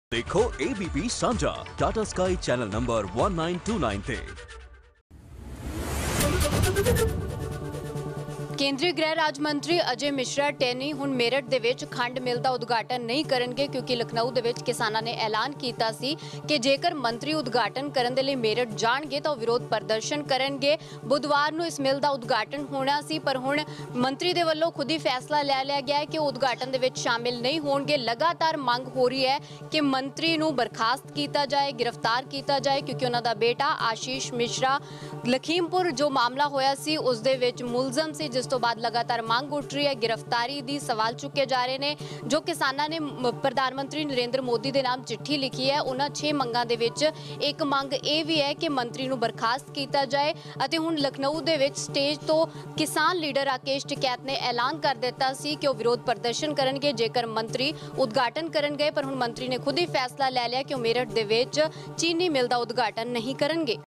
देखो एबीपी साझा Tata sky channel number 1929 ते। केंद्रीय गृह राज्य मंत्री अजय मिश्रा टैनी हुण मेरठ दे विच खंड मिल दा उद्घाटन नहीं करनगे क्योंकि लखनऊ दे विच किसानां ने ऐलान कीता सी कि जेकर मंत्री उद्घाटन करन दे लई मेरठ जाणगे तां विरोध प्रदर्शन करनगे। बुधवार नूं इस मिल दा उद्घाटन होना सी पर हुण मंत्री दे वल्लों खुद ही फैसला ले लिया गया है कि उद्घाटन दे विच शामिल नहीं होणगे। लगातार मंग हो रही है कि मंत्री नूं बर्खास्त कीता जाए, गिरफ्तार कीता जाए क्योंकि उन्हां दा बेटा आशीष मिश्रा लखीमपुर जो मामला होया सी उस दे विच मुलजम सी, जिस तो बाद लगातार मांग उठ रही है गिरफ्तारी दी। सवाल चुके जा रहे ने जो किसानां ने प्रधानमंत्री नरेंद्र मोदी दे नाम चिट्ठी लिखी है। उन्हां 6 मंगां दे विच एक मंग ये भी है कि मंत्री नूं बर्खास्त कीता जाए अते हुण लखनऊ दे विच स्टेज तो किसान लीडर राकेश टिकैत ने ऐलान कर दिता सी कि वो विरोध प्रदर्शन करनगे जेकर मंत्री उद्घाटन करन गए, पर हुण मंत्री ने खुद ही फैसला ले लिया कि वो मेरठ दे विच चीनी मिल दा उद्घाटन नहीं करनगे।